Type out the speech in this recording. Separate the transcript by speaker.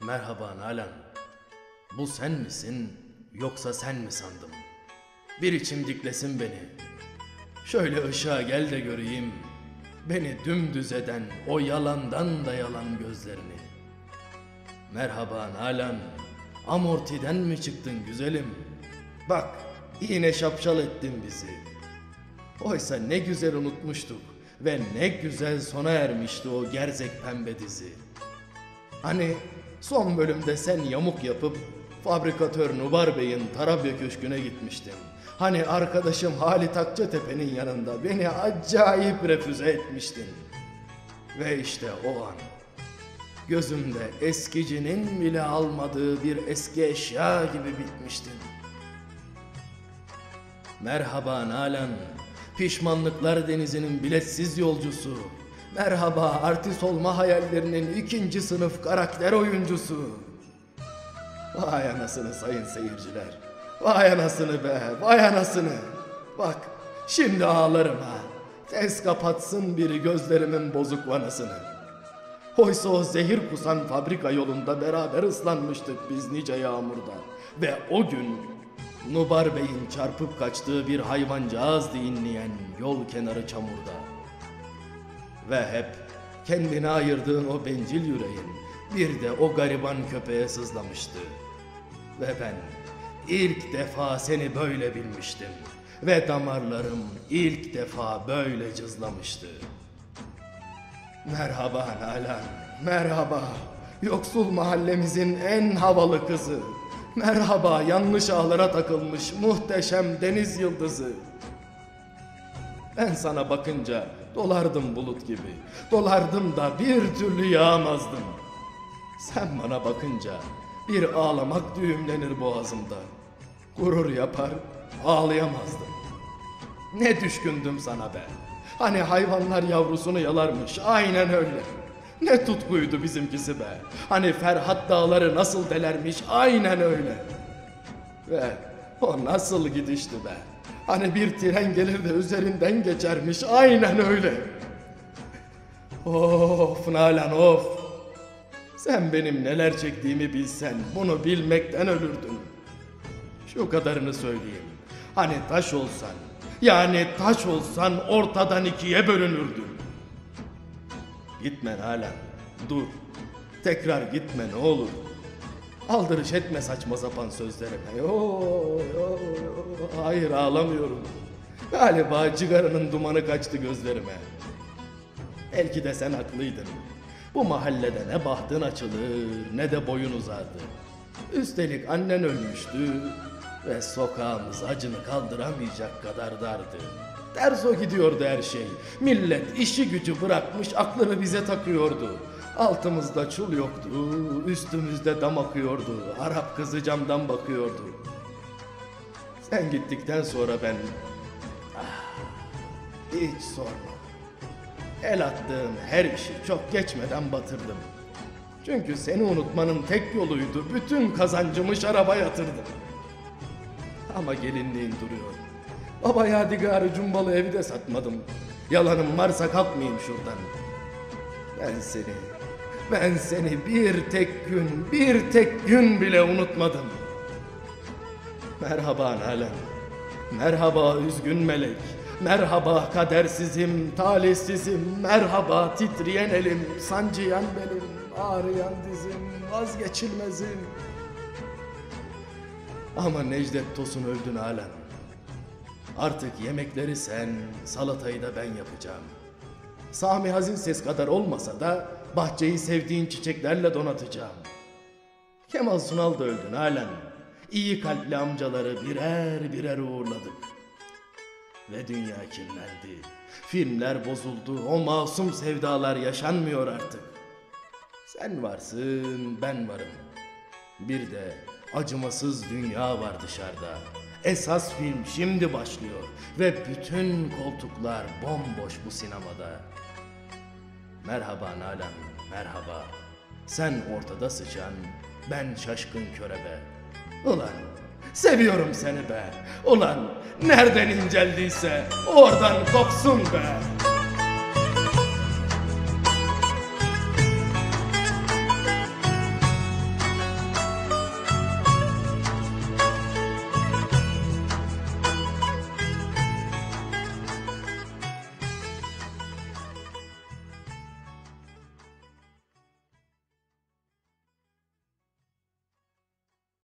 Speaker 1: Merhaba Nalan. Bu sen misin yoksa sen mi sandım? Bir içim diklesin beni. Şöyle ışığa gel de göreyim. Beni dümdüz eden o yalandan da yalan gözlerini. Merhaba Nalan. Amortiden mi çıktın güzelim? Bak yine şapşal ettin bizi. Oysa ne güzel unutmuştuk ve ne güzel sona ermişti o gerzek pembe dizi. Hani son bölümde sen yamuk yapıp fabrikatör Nubar Bey'in Tarabya Köşkü'ne gitmiştin. Hani arkadaşım Halit Akçatepe'nin yanında beni acayip refüze etmiştin. Ve işte o an gözümde eskicinin bile almadığı bir eski eşya gibi bitmiştin. Merhaba Nalan, pişmanlıklar denizinin biletsiz yolcusu. Merhaba artist olma hayallerinin 2. sınıf karakter oyuncusu. Vay anasını sayın seyirciler. Vay anasını be, vay anasını. Bak şimdi ağlarım ha. Tez kapatsın biri gözlerimin bozuk vanasını. Oysa o zehir kusan fabrika yolunda beraber ıslanmıştık biz nice yağmurda. Ve o gün Nubar Bey'in çarpıp kaçtığı bir hayvancağız dinleyen yol kenarı çamurda. Ve hep kendine ayırdığın o bencil yüreğin bir de o gariban köpeğe sızlamıştı. Ve ben ilk defa seni böyle bilmiştim. Ve damarlarım ilk defa böyle cızlamıştı. Merhaba Nalan, merhaba. Yoksul mahallemizin en havalı kızı. Merhaba yanlış ağlara takılmış muhteşem deniz yıldızı. Ben sana bakınca dolardım bulut gibi. Dolardım da bir türlü yağmazdım. Sen bana bakınca bir ağlamak düğümlenir boğazımda. Gurur yapar, ağlayamazdım. Ne düşkündüm sana be. Hani hayvanlar yavrusunu yalarmış, aynen öyle. Ne tutkuydu bizimkisi be. Hani Ferhat dağları nasıl delermiş, aynen öyle. Ve o nasıl gidişti be. Hani bir tren gelir de üzerinden geçermiş, aynen öyle. Of Nalan of. Sen benim neler çektiğimi bilsen bunu bilmekten ölürdün. Şu kadarını söyleyeyim. Hani taş olsan, yani taş olsan ortadan 2'ye bölünürdün. Gitme Nalan, dur. Tekrar gitme ne olur. Aldırış etme saçma sapan sözlerime. Hayır ağlamıyorum. Galiba cigaranın dumanı kaçtı gözlerime. Belki de sen haklıydın. Bu mahallede ne bahtın açılır ne de boyun uzardı. Üstelik annen ölmüştü ve sokağımız acını kaldıramayacak kadar dardı. Ters o gidiyordu her şey. Millet işi gücü bırakmış aklını bize takıyordu. Altımızda çul yoktu, üstümüzde dam akıyordu. Arap kızı camdan bakıyordu. Sen gittikten sonra ben... hiç sorma. El attığım her işi çok geçmeden batırdım. Çünkü seni unutmanın tek yoluydu. Bütün kazancımı şaraba yatırdım. Ama gelinliğin duruyor. Baba yadigarı cumbalı evi de satmadım. Yalanım varsa kalkmayayım şuradan. Ben seni bir tek gün bile unutmadım. Merhaba Nalan. Merhaba üzgün melek. Merhaba kadersizim, talihsizim. Merhaba titreyen elim, sancıyan belim, ağrıyan dizim, vazgeçilmezim. Ama Necdet Tosun öldü Nalan. Artık yemekleri sen, salatayı da ben yapacağım. Sami Hazin ses kadar olmasa da bahçeyi sevdiğin çiçeklerle donatacağım. Kemal Sunal da öldü Nalan. İyi kalpli amcaları birer birer uğurladık. Ve dünya kirlendi. Filmler bozuldu. O masum sevdalar yaşanmıyor artık. Sen varsın, ben varım. Bir de acımasız dünya var dışarıda. Esas film şimdi başlıyor. Ve bütün koltuklar bomboş bu sinemada. Merhaba Nalan, merhaba. Sen ortada sıçan, ben şaşkın körebe. Ulan seviyorum seni be. Ulan nereden inceldiyse oradan kopsun be.